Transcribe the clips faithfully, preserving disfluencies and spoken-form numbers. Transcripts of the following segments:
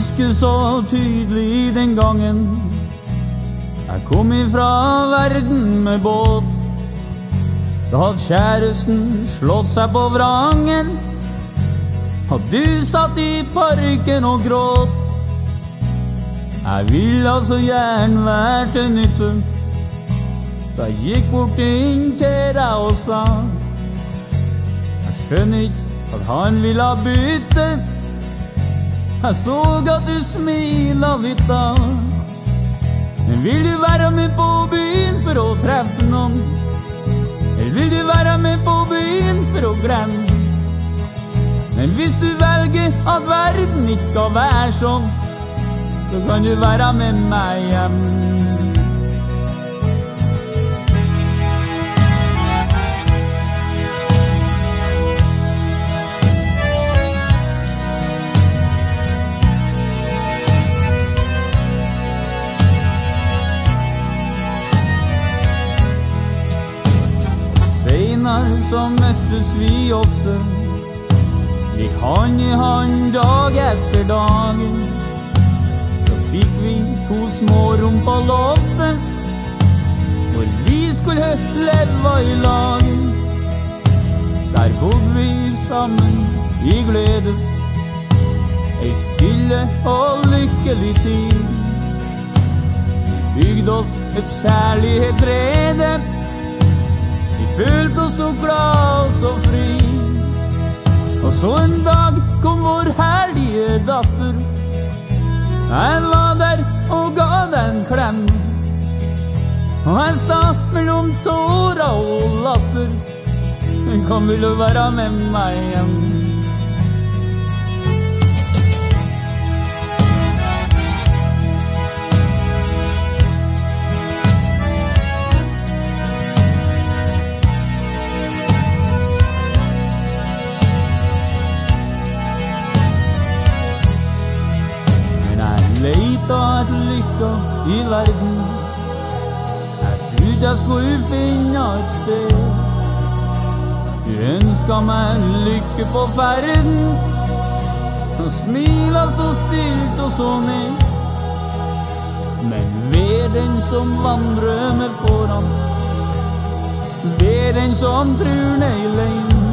husker så tydelig den gangen jeg kom ifra verden med båt. Da hadde kjæresten slått seg på vrangen, og du satt i parken og gråt. Jeg ville så gjerne være til nytte, så jeg gikk bort inn til deg og sa: jeg skjønner ikke at han ville bytte. Jeg så at du smilet litt da. Men vil du være med på byen for å treffe noen? Eller vil du være med på byen for å glemme? Men hvis du velger at verden ikke skal være sånn, så kan du være med meg hjem. Senere så møttes vi ofte, gikk hand i hand dag etter dagen. Så fikk vi to små rom på loftet, hvor vi skulle leve i lagen. Der bodde vi sammen i glede, ei stille og lykkelig tid. Vi bygde oss et kjærlighetsrede, vi følte oss så glad og så fri. Og så en dag kom vår herlige datter. Jeg var der og ga deg en klem, og jeg sa mellom tårer og latter: kan vil du være med meg hjem? Leita et lykke i verden, jeg trodde jeg skulle finne et sted. Du ønsket meg lykke på ferden, og smilet så stilt og så ned. Men ved den som vandrer med foran, ved den som tror nei lein,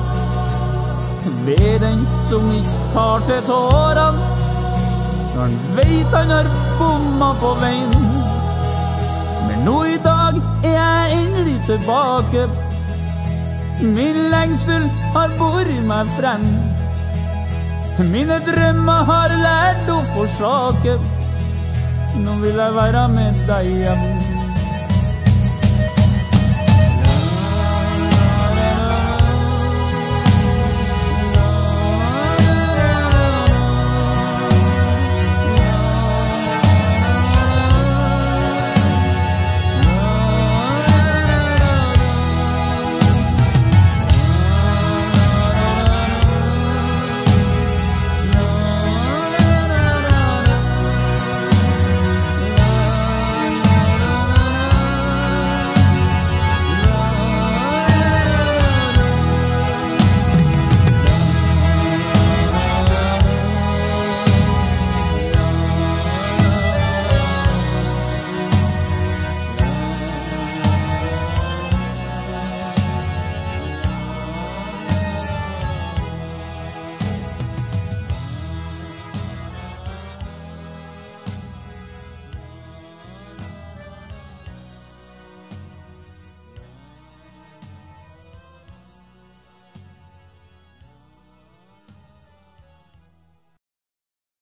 ved den som ikke tar til tårene når han vet han har bomma på veien. Men nå i dag er jeg endelig tilbake. Min lengsel har båret meg frem. Mine drømmer har lært å forsake. Nå vil jeg være med deg hjem.